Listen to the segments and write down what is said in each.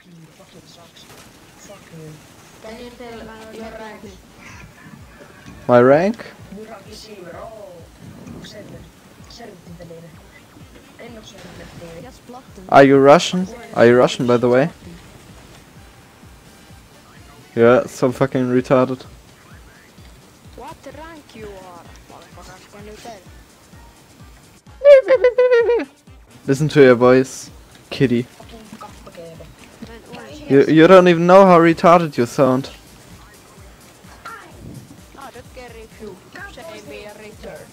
fucking sucks. Fuck you. Can you tell your rank? My rank? Murak receiver, oh. Servittiväline. En oo servittiväline. Are you Russian? Are you Russian, by the way? Yeah, so fucking retarded. What rank you are? Motherfucker, can you tell? Listen to your voice, kitty. Fucking kappakeebe. You don't even know how retarded you sound. I don't care if you say me a retard.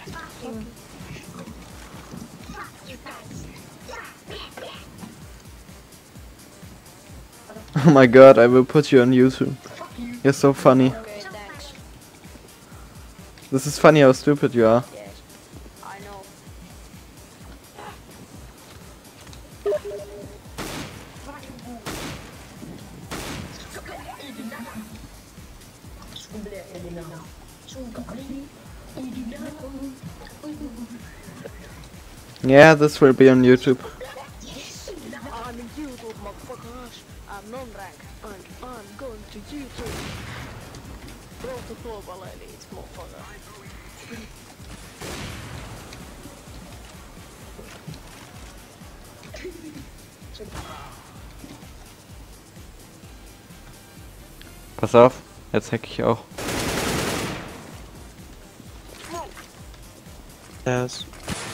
Oh my god, I will put you on YouTube. You're so funny. Okay, thanks. This is funny how stupid you are. Yes, I know. Sun blir Elina. Sun kan bli Elina. Yeah, this will be on YouTube. I'm in YouTube, motherfuckers. I'm non-rank, and I'm going to YouTube. Go to Global Elite, motherfucker. Pass auf, jetzt hack ich auch. Yes.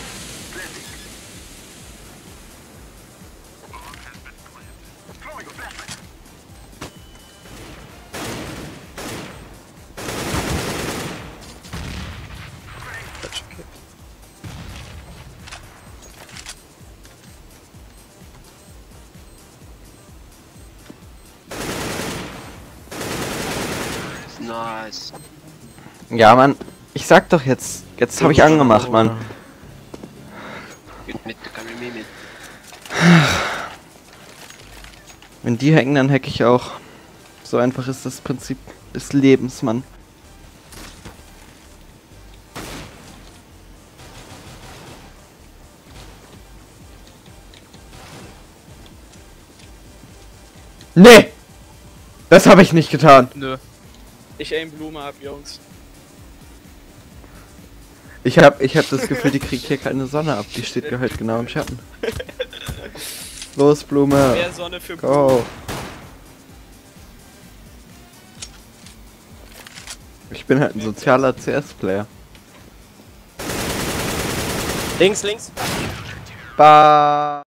Nice. Ja, Mann, ich sag doch jetzt. Jetzt habe ich angemacht, Mann. Wenn die hacken, dann hack ich auch. So einfach ist das Prinzip des Lebens, Mann. Nee! Das habe ich nicht getan. Nö. Ich aim Blume ab, Jungs. Ich hab das Gefühl, die kriegt hier keine Sonne ab. Die steht halt genau im Schatten. Los, Blume. Mehr Sonne für Blume. Go. Ich bin halt ein sozialer CS-Player. Links, links. Ba